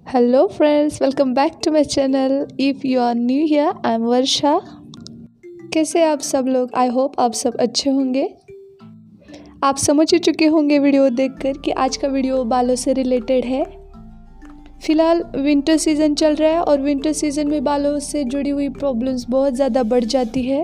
Hello friends, welcome back to my channel. If you are new here, I'm वर्षा। कैसे आप सब लोग? I hope आप सब अच्छे होंगे। आप समझ ही चुके होंगे वीडियो देखकर कि आज का वीडियो बालों से रिलेटेड है। फ़िलहाल विंटर सीज़न चल रहा है और विंटर सीज़न में बालों से जुड़ी हुई प्रॉब्लम्स बहुत ज़्यादा बढ़ जाती है।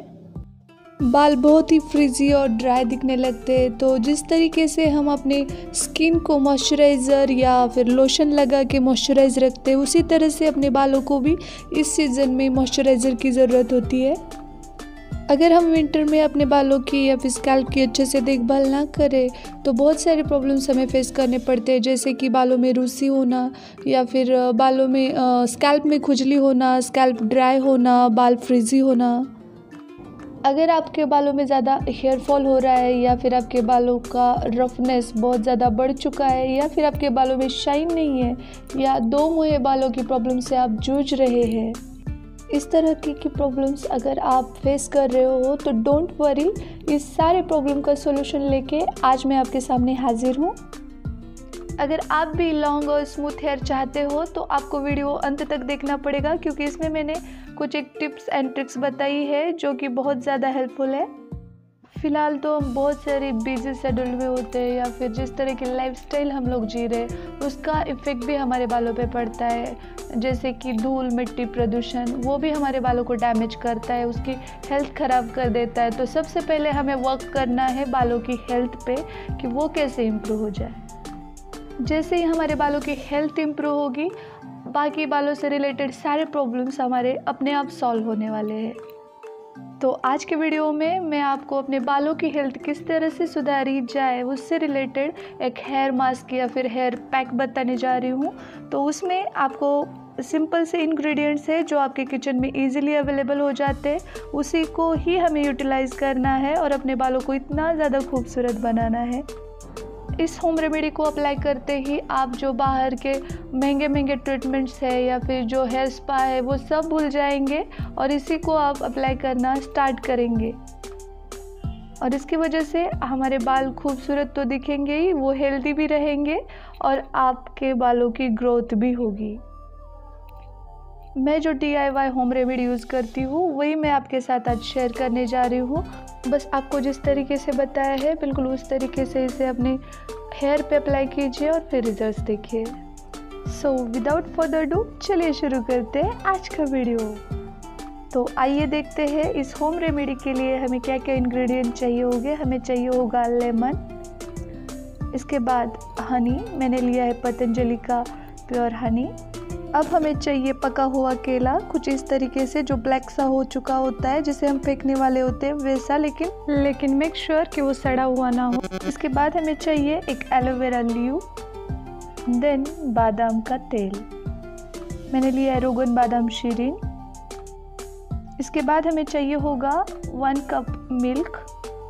बाल बहुत ही फ्रिजी और ड्राई दिखने लगते हैं। तो जिस तरीके से हम अपने स्किन को मॉइस्चराइज़र या फिर लोशन लगा के मॉइस्चराइज रखते हैं, उसी तरह से अपने बालों को भी इस सीज़न में मॉइस्चराइज़र की ज़रूरत होती है। अगर हम विंटर में अपने बालों की या फिर स्कैल्प की अच्छे से देखभाल ना करें तो बहुत सारे प्रॉब्लम्स हमें फेस करने पड़ते हैं, जैसे कि बालों में रूसी होना या फिर बालों में स्कैल्प में खुजली होना, स्कैल्प ड्राई होना, बाल फ्रिजी होना। अगर आपके बालों में ज़्यादा हेयर फॉल हो रहा है या फिर आपके बालों का रफनेस बहुत ज़्यादा बढ़ चुका है या फिर आपके बालों में शाइन नहीं है या दो मुहे बालों की प्रॉब्लम से आप जूझ रहे हैं, इस तरह की प्रॉब्लम्स अगर आप फेस कर रहे हो तो डोंट वरी, इस सारे प्रॉब्लम का सॉल्यूशन लेके आज मैं आपके सामने हाजिर हूँ। अगर आप भी लॉन्ग और स्मूथ हेयर चाहते हो तो आपको वीडियो अंत तक देखना पड़ेगा, क्योंकि इसमें मैंने कुछ एक टिप्स एंड ट्रिक्स बताई है जो कि बहुत ज़्यादा हेल्पफुल है। फ़िलहाल तो हम बहुत सारे बिजी शेड्यूल में होते हैं या फिर जिस तरह की लाइफस्टाइल हम लोग जी रहे हैं उसका इफ़ेक्ट भी हमारे बालों पे पड़ता है, जैसे कि धूल, मिट्टी, प्रदूषण, वो भी हमारे बालों को डैमेज करता है, उसकी हेल्थ ख़राब कर देता है। तो सबसे पहले हमें वर्क करना है बालों की हेल्थ पे कि वो कैसे इम्प्रूव हो जाए। जैसे ही हमारे बालों की हेल्थ इम्प्रूव होगी, बाकी बालों से रिलेटेड सारे प्रॉब्लम्स हमारे अपने आप सॉल्व होने वाले हैं। तो आज के वीडियो में मैं आपको अपने बालों की हेल्थ किस तरह से सुधारी जाए उससे रिलेटेड एक हेयर मास्क या फिर हेयर पैक बताने जा रही हूँ। तो उसमें आपको सिंपल से इंग्रेडिएंट्स है जो आपके किचन में इजीली अवेलेबल हो जाते हैं, उसी को ही हमें यूटिलाइज़ करना है और अपने बालों को इतना ज़्यादा खूबसूरत बनाना है। इस होम रेमेडी को अप्लाई करते ही आप जो बाहर के महंगे महंगे ट्रीटमेंट्स है या फिर जो हेयर स्पा है वो सब भूल जाएंगे और इसी को आप अप्लाई करना स्टार्ट करेंगे। और इसकी वजह से हमारे बाल खूबसूरत तो दिखेंगे ही, वो हेल्दी भी रहेंगे और आपके बालों की ग्रोथ भी होगी। मैं जो DIY होम रेमेडी यूज़ करती हूँ वही मैं आपके साथ आज शेयर करने जा रही हूँ। बस आपको जिस तरीके से बताया है बिल्कुल उस तरीके से इसे अपने हेयर पे अप्लाई कीजिए और फिर रिजल्ट्स देखिए। सो विदाउट फर्दर डू चलिए शुरू करते हैं आज का वीडियो। तो आइए देखते हैं इस होम रेमेडी के लिए हमें क्या क्या इंग्रेडिएंट चाहिए होंगे। हमें चाहिए होगा लेमन, इसके बाद हनी, मैंने लिया है पतंजलि का प्योर हनी। अब हमें चाहिए पका हुआ केला, कुछ इस तरीके से जो ब्लैक सा हो चुका होता है, जिसे हम फेंकने वाले होते हैं वैसा, लेकिन मेक श्योर कि वो सड़ा हुआ ना हो। इसके बाद हमें चाहिए एक एलोवेरा लीव, देन बादाम का तेल, मैंने लिया है रोगन बादाम शीरीन। इसके बाद हमें चाहिए होगा 1 कप मिल्क।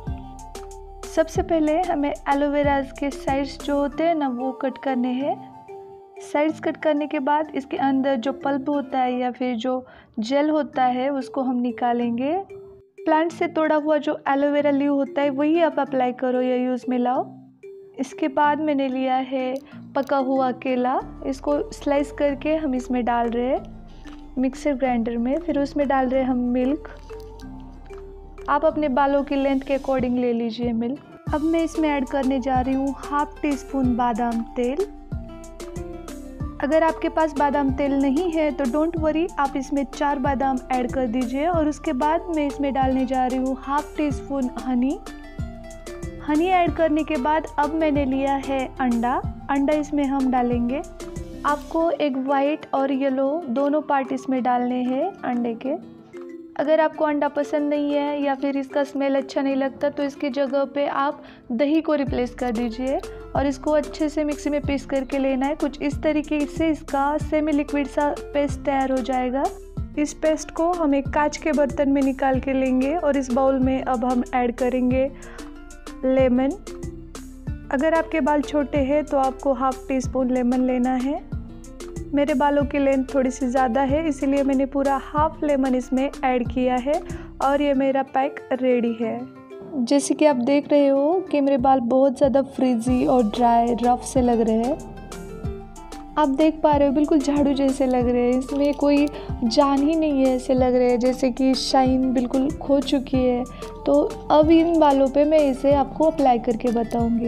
सबसे पहले हमें एलोवेरा के साइड्स जो होते हैं ना वो कट करने हैं। साइड्स कट करने के बाद इसके अंदर जो पल्प होता है या फिर जो जेल होता है उसको हम निकालेंगे। प्लांट से तोड़ा हुआ जो एलोवेरा लीव होता है वही आप अप्लाई करो या यूज़ में लाओ। इसके बाद मैंने लिया है पका हुआ केला, इसको स्लाइस करके हम इसमें डाल रहे हैं मिक्सर ग्राइंडर में। फिर उसमें डाल रहे हैं हम मिल्क। आप अपने बालों की लेंथ के अकॉर्डिंग ले लीजिए मिल्क। अब मैं इसमें ऐड करने जा रही हूँ हाफ टी स्पून बादाम तेल। अगर आपके पास बादाम तेल नहीं है तो डोंट वरी, आप इसमें 4 बादाम ऐड कर दीजिए। और उसके बाद मैं इसमें डालने जा रही हूँ half teaspoon honey. Honey add करने के बाद अब मैंने लिया है अंडा इसमें हम डालेंगे। आपको एक वाइट और येलो दोनों पार्ट इसमें डालने हैं अंडे के। अगर आपको अंडा पसंद नहीं है या फिर इसका स्मेल अच्छा नहीं लगता तो इसकी जगह पे आप दही को रिप्लेस कर दीजिए और इसको अच्छे से मिक्सी में पीस करके लेना है। कुछ इस तरीके से इसका सेमी लिक्विड सा पेस्ट तैयार हो जाएगा। इस पेस्ट को हम एक कांच के बर्तन में निकाल के लेंगे और इस बाउल में अब हम ऐड करेंगे लेमन। अगर आपके बाल छोटे हैं तो आपको हाफ टी स्पून लेमन लेना है। मेरे बालों की लेंथ थोड़ी सी ज़्यादा है इसीलिए मैंने पूरा हाफ लेमन इसमें ऐड किया है और ये मेरा पैक रेडी है। जैसे कि आप देख रहे हो कि मेरे बाल बहुत ज़्यादा फ्रिजी और ड्राई रफ से लग रहे हैं। आप देख पा रहे हो बिल्कुल झाड़ू जैसे लग रहे हैं, इसमें कोई जान ही नहीं है, ऐसे लग रहे हैं जैसे कि शाइन बिल्कुल खो चुकी है। तो अब इन बालों पे मैं इसे आपको अप्लाई करके बताऊंगी।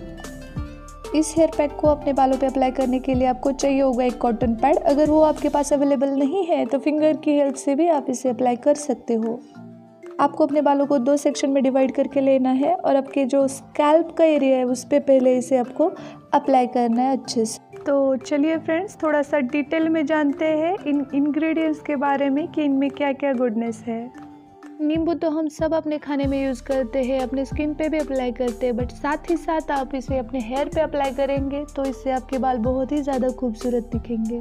इस हेयर पैक को अपने बालों पे अप्लाई करने के लिए आपको चाहिए होगा एक कॉटन पैड। अगर वो आपके पास अवेलेबल नहीं है तो फिंगर की हेल्प से भी आप इसे अप्लाई कर सकते हो। आपको अपने बालों को 2 सेक्शन में डिवाइड करके लेना है और आपके जो स्कैल्प का एरिया है उस पर पहले इसे आपको अप्लाई करना है अच्छे से। तो चलिए फ्रेंड्स, थोड़ा सा डिटेल में जानते हैं इन इंग्रेडिएंट्स के बारे में कि इनमें क्या क्या गुडनेस है। नींबू तो हम सब अपने खाने में यूज़ करते हैं, अपने स्किन पे भी अप्लाई करते हैं, बट साथ ही साथ आप इसे अपने हेयर पे अप्लाई करेंगे तो इससे आपके बाल बहुत ही ज़्यादा खूबसूरत दिखेंगे।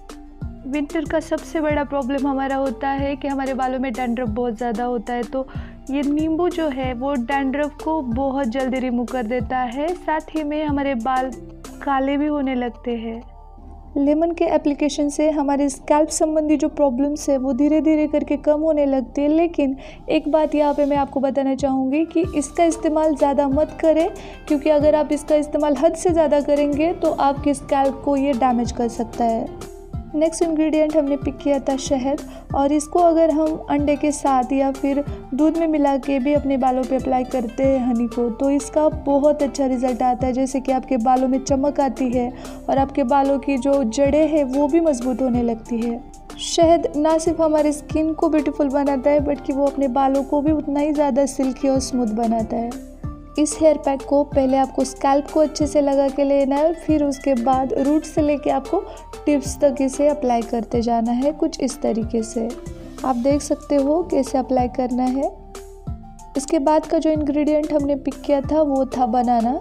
विंटर का सबसे बड़ा प्रॉब्लम हमारा होता है कि हमारे बालों में डैंड्रफ बहुत ज़्यादा होता है, तो ये नींबू जो है वो डैंड्रफ को बहुत जल्दी रिमूव कर देता है। साथ ही में हमारे बाल काले भी होने लगते हैं। लेमन के एप्लीकेशन से हमारे स्कैल्प संबंधी जो प्रॉब्लम्स है वो धीरे धीरे करके कम होने लगती है। लेकिन एक बात यहाँ पे मैं आपको बताना चाहूँगी कि इसका इस्तेमाल ज़्यादा मत करें, क्योंकि अगर आप इसका इस्तेमाल हद से ज़्यादा करेंगे तो आपके स्कैल्प को ये डैमेज कर सकता है। नेक्स्ट इंग्रेडिएंट हमने पिक किया था शहद, और इसको अगर हम अंडे के साथ या फिर दूध में मिला के भी अपने बालों पे अप्लाई करते हैं हनी को, तो इसका बहुत अच्छा रिजल्ट आता है। जैसे कि आपके बालों में चमक आती है और आपके बालों की जो जड़ें हैं वो भी मजबूत होने लगती है। शहद ना सिर्फ हमारे स्किन को ब्यूटीफुल बनाता है बल्कि वो अपने बालों को भी उतना ही ज़्यादा सिल्की और स्मूथ बनाता है। इस हेयर पैक को पहले आपको स्कैल्प को अच्छे से लगा के लेना है और फिर उसके बाद रूट से लेके आपको टिप्स तक इसे अप्लाई करते जाना है, कुछ इस तरीके से। आप देख सकते हो कैसे अप्लाई करना है। इसके बाद का जो इंग्रेडिएंट हमने पिक किया था वो था बनाना,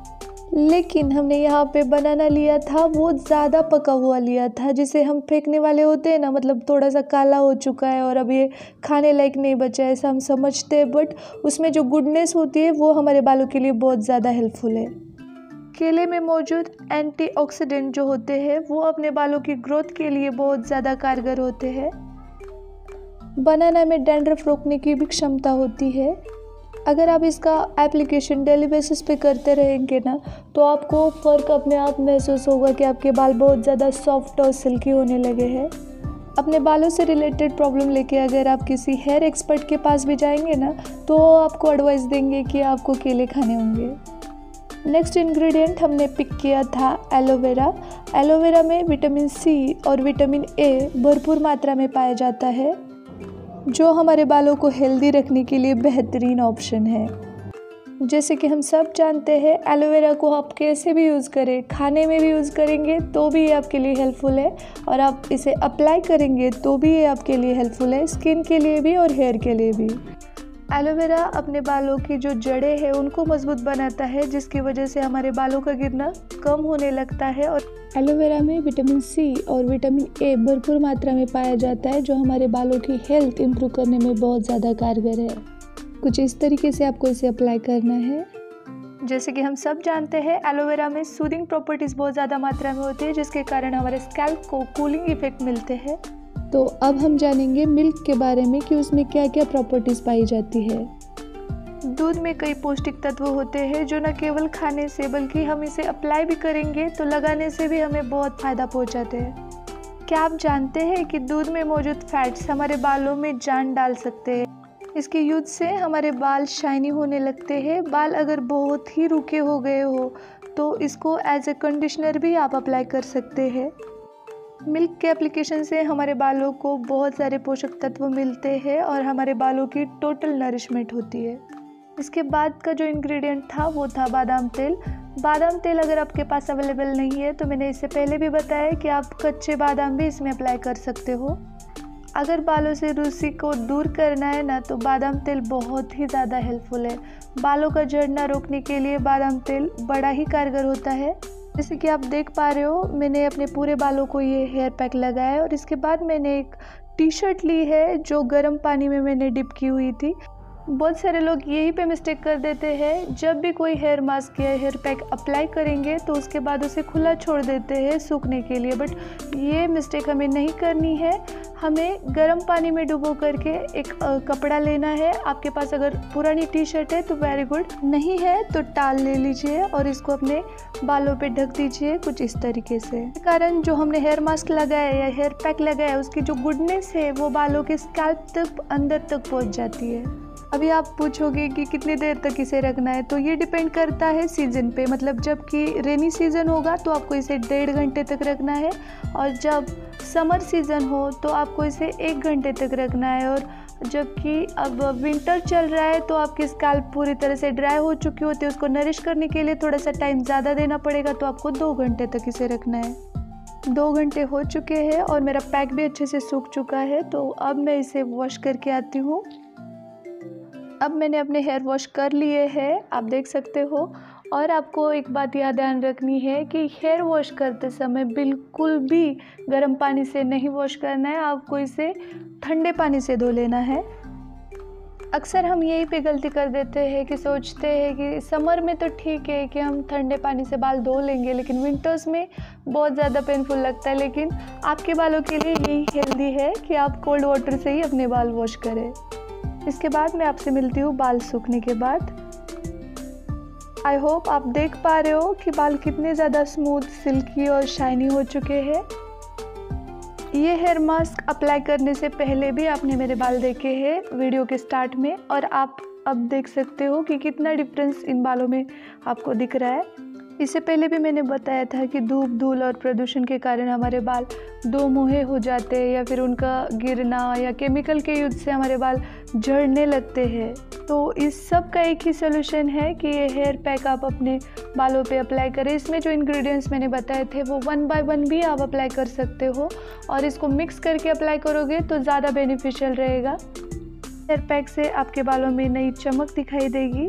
लेकिन हमने यहाँ पे बनाना लिया था वो ज़्यादा पका हुआ लिया था, जिसे हम फेंकने वाले होते हैं ना, मतलब थोड़ा सा काला हो चुका है और अब ये खाने लायक नहीं बचा है, ऐसा हम समझते हैं, बट उसमें जो गुडनेस होती है वो हमारे बालों के लिए बहुत ज़्यादा हेल्पफुल है। केले में मौजूद एंटीऑक्सीडेंट जो होते हैं वो अपने बालों की ग्रोथ के लिए बहुत ज़्यादा कारगर होते हैं। बनाना में डैंड्रफ रोकने की भी क्षमता होती है। अगर आप इसका एप्लीकेशन डेली बेसिस पे करते रहेंगे ना तो आपको फ़र्क अपने आप महसूस होगा कि आपके बाल बहुत ज़्यादा सॉफ्ट और सिल्की होने लगे हैं। अपने बालों से रिलेटेड प्रॉब्लम लेके अगर आप किसी हेयर एक्सपर्ट के पास भी जाएंगे ना तो आपको एडवाइस देंगे कि आपको केले खाने होंगे। नेक्स्ट इंग्रेडिएंट हमने पिक किया था एलोवेरा। एलोवेरा में विटामिन सी और विटामिन ए भरपूर मात्रा में पाया जाता है, जो हमारे बालों को हेल्दी रखने के लिए बेहतरीन ऑप्शन है। जैसे कि हम सब जानते हैं एलोवेरा को आप कैसे भी यूज़ करें, खाने में भी यूज़ करेंगे तो भी ये आपके लिए हेल्पफुल है, और आप इसे अप्लाई करेंगे तो भी ये आपके लिए हेल्पफुल है, स्किन के लिए भी और हेयर के लिए भी। एलोवेरा अपने बालों की जो जड़ें हैं उनको मजबूत बनाता है, जिसकी वजह से हमारे बालों का गिरना कम होने लगता है। और एलोवेरा में विटामिन सी और विटामिन ए भरपूर मात्रा में पाया जाता है, जो हमारे बालों की हेल्थ इंप्रूव करने में बहुत ज़्यादा कारगर है। कुछ इस तरीके से आपको इसे अप्लाई करना है। जैसे कि हम सब जानते हैं एलोवेरा में सूदिंग प्रॉपर्टीज़ बहुत ज़्यादा मात्रा में होती है, जिसके कारण हमारे स्कैल्प को कूलिंग इफेक्ट मिलते हैं। तो अब हम जानेंगे मिल्क के बारे में कि उसमें क्या क्या प्रॉपर्टीज़ पाई जाती है। दूध में कई पौष्टिक तत्व होते हैं जो न केवल खाने से बल्कि हम इसे अप्लाई भी करेंगे तो लगाने से भी हमें बहुत फ़ायदा पहुंचाते हैं। क्या आप जानते हैं कि दूध में मौजूद फैट्स हमारे बालों में जान डाल सकते हैं। इसके यूज से हमारे बाल शाइनी होने लगते हैं। बाल अगर बहुत ही रूखे हो गए हो तो इसको एज ए कंडीशनर भी आप अप्लाई कर सकते हैं। मिल्क के एप्लीकेशन से हमारे बालों को बहुत सारे पोषक तत्व मिलते हैं और हमारे बालों की टोटल नरिशमेंट होती है। इसके बाद का जो इंग्रेडिएंट था वो था बादाम तेल। बादाम तेल अगर आपके पास अवेलेबल नहीं है तो मैंने इससे पहले भी बताया कि आप कच्चे बादाम भी इसमें अप्लाई कर सकते हो। अगर बालों से रूसी को दूर करना है ना तो बादाम तेल बहुत ही ज़्यादा हेल्पफुल है। बालों का झड़ना रोकने के लिए बादाम तेल बड़ा ही कारगर होता है। जैसे कि आप देख पा रहे हो मैंने अपने पूरे बालों को ये हेयर पैक लगाया है और इसके बाद मैंने एक टी शर्ट ली है जो गर्म पानी में मैंने डिप की हुई थी। बहुत सारे लोग यहीं पे मिस्टेक कर देते हैं, जब भी कोई हेयर मास्क या हेयर पैक अप्लाई करेंगे तो उसके बाद उसे खुला छोड़ देते हैं सूखने के लिए। बट ये मिस्टेक हमें नहीं करनी है। हमें गर्म पानी में डुबो करके एक कपड़ा लेना है। आपके पास अगर पुरानी टी शर्ट है तो वेरी गुड, नहीं है तो टाल ले लीजिए और इसको अपने बालों पे ढक दीजिए कुछ इस तरीके से। कारण जो हमने हेयर मास्क लगाया या हेयर पैक लगाया उसकी जो गुडनेस है वो बालों के स्कैल्प तक अंदर तक पहुंच जाती है। अभी आप पूछोगे कि कितनी देर तक इसे रखना है, तो ये डिपेंड करता है सीज़न पे। मतलब जब कि रेनी सीज़न होगा तो आपको इसे 1.5 घंटे तक रखना है, और जब समर सीज़न हो तो आपको इसे 1 घंटे तक रखना है। और जबकि अब विंटर चल रहा है तो आपकी स्कैल्प पूरी तरह से ड्राई हो चुकी होती है, उसको नरिश करने के लिए थोड़ा सा टाइम ज़्यादा देना पड़ेगा, तो आपको 2 घंटे तक इसे रखना है। 2 घंटे हो चुके हैं और मेरा पैक भी अच्छे से सूख चुका है, तो अब मैं इसे वॉश करके आती हूँ। अब मैंने अपने हेयर वॉश कर लिए हैं, आप देख सकते हो। और आपको एक बात यह ध्यान रखनी है कि हेयर वॉश करते समय बिल्कुल भी गर्म पानी से नहीं वॉश करना है, आपको इसे ठंडे पानी से धो लेना है। अक्सर हम यही पे गलती कर देते हैं कि सोचते हैं कि समर में तो ठीक है कि हम ठंडे पानी से बाल धो लेंगे, लेकिन विंटर्स में बहुत ज़्यादा पेनफुल लगता है। लेकिन आपके बालों के लिए यही हेल्दी है कि आप कोल्ड वाटर से ही अपने बाल वॉश करें। इसके बाद मैं आपसे मिलती हूँ बाल सूखने के बाद। आई होप आप देख पा रहे हो कि बाल कितने ज़्यादा स्मूथ, सिल्की और शाइनी हो चुके हैं। ये हेयर मास्क अप्लाई करने से पहले भी आपने मेरे बाल देखे हैं वीडियो के स्टार्ट में, और आप अब देख सकते हो कि कितना डिफरेंस इन बालों में आपको दिख रहा है। इससे पहले भी मैंने बताया था कि धूप, धूल और प्रदूषण के कारण हमारे बाल दो मुहे हो जाते हैं, या फिर उनका गिरना या केमिकल के यूज से हमारे बाल झड़ने लगते हैं। तो इस सब का एक ही सोल्यूशन है कि ये हेयर पैक आप अपने बालों पे अप्लाई करें। इसमें जो इंग्रेडिएंट्स मैंने बताए थे वो 1 by 1 भी आप अप्लाई कर सकते हो, और इसको मिक्स करके अप्लाई करोगे तो ज़्यादा बेनिफिशियल रहेगा। हेयर पैक से आपके बालों में नई चमक दिखाई देगी।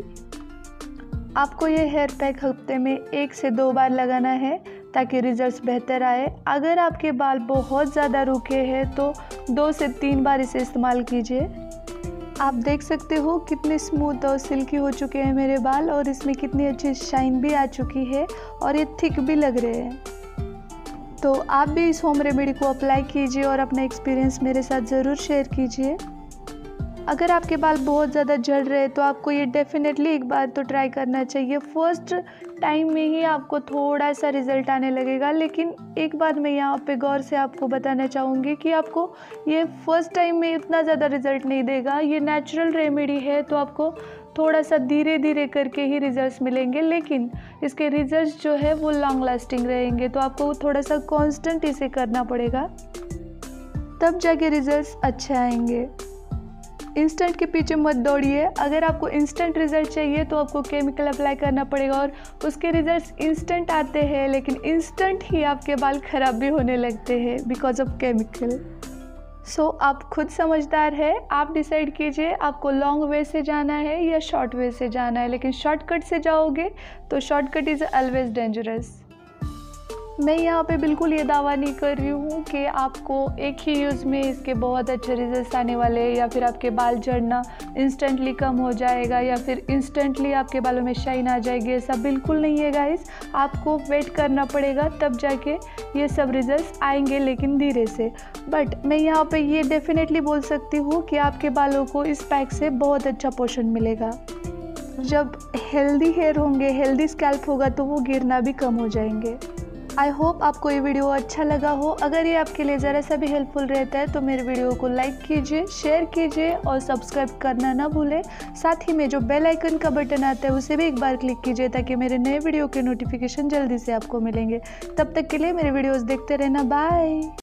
आपको ये हेयर पैक हफ्ते में 1 से 2 बार लगाना है ताकि रिजल्ट्स बेहतर आए। अगर आपके बाल बहुत ज़्यादा रूखे हैं तो 2 से 3 बार इसे इस्तेमाल कीजिए। आप देख सकते हो कितने स्मूथ और सिल्की हो चुके हैं मेरे बाल, और इसमें कितनी अच्छी शाइन भी आ चुकी है और ये थिक भी लग रहे हैं। तो आप भी इस होम रेमेडी को अप्लाई कीजिए और अपना एक्सपीरियंस मेरे साथ ज़रूर शेयर कीजिए। अगर आपके बाल बहुत ज़्यादा झड़ रहे हैं तो आपको ये डेफिनेटली एक बार तो ट्राई करना चाहिए। फर्स्ट टाइम में ही आपको थोड़ा सा रिज़ल्ट आने लगेगा, लेकिन एक बात मैं यहाँ पे गौर से आपको बताना चाहूँगी कि आपको ये फर्स्ट टाइम में इतना ज़्यादा रिज़ल्ट नहीं देगा। ये नेचुरल रेमेडी है तो आपको थोड़ा सा धीरे धीरे करके ही रिज़ल्ट्स मिलेंगे, लेकिन इसके रिज़ल्ट्स जो है वो लॉन्ग लास्टिंग रहेंगे। तो आपको थोड़ा सा कॉन्स्टेंट इसे करना पड़ेगा, तब जाके रिज़ल्ट्स अच्छे आएंगे। इंस्टेंट के पीछे मत दौड़िए। अगर आपको इंस्टेंट रिज़ल्ट चाहिए तो आपको केमिकल अप्लाई करना पड़ेगा, और उसके रिज़ल्ट्स इंस्टेंट आते हैं, लेकिन इंस्टेंट ही आपके बाल ख़राब भी होने लगते हैं बिकॉज ऑफ केमिकल। सो आप खुद समझदार है, आप डिसाइड कीजिए आपको लॉन्ग वे से जाना है या शॉर्ट वे से जाना है। लेकिन शॉर्टकट से जाओगे तो शॉर्टकट इज़ ऑलवेज डेंजरस। मैं यहाँ पे बिल्कुल ये दावा नहीं कर रही हूँ कि आपको एक ही यूज़ में इसके बहुत अच्छे रिजल्ट्स आने वाले हैं, या फिर आपके बाल झड़ना इंस्टेंटली कम हो जाएगा, या फिर इंस्टेंटली आपके बालों में शाइन आ जाएगी। ऐसा बिल्कुल नहीं है गाइस। आपको वेट करना पड़ेगा, तब जाके ये सब रिजल्ट्स आएंगे, लेकिन धीरे से। बट मैं यहाँ पे ये डेफिनेटली बोल सकती हूँ कि आपके बालों को इस पैक से बहुत अच्छा पोषण मिलेगा। जब हेल्दी हेयर होंगे, हेल्दी स्कैल्प होगा तो वो गिरना भी कम हो जाएंगे। आई होप आपको ये वीडियो अच्छा लगा हो। अगर ये आपके लिए ज़रा सा भी हेल्पफुल रहता है तो मेरे वीडियो को लाइक कीजिए, शेयर कीजिए और सब्सक्राइब करना ना भूलें। साथ ही में जो बेल आइकन का बटन आता है उसे भी एक बार क्लिक कीजिए ताकि मेरे नए वीडियो के नोटिफिकेशन जल्दी से आपको मिलेंगे। तब तक के लिए मेरे वीडियोस देखते रहना। बाय।